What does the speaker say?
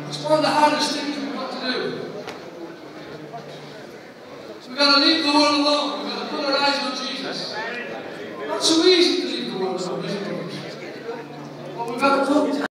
It's one of the hardest things we've got to do. We've got to leave the world alone. We've got to put our eyes on Jesus. Not so easy to leave the world alone, is it? But we've got to come.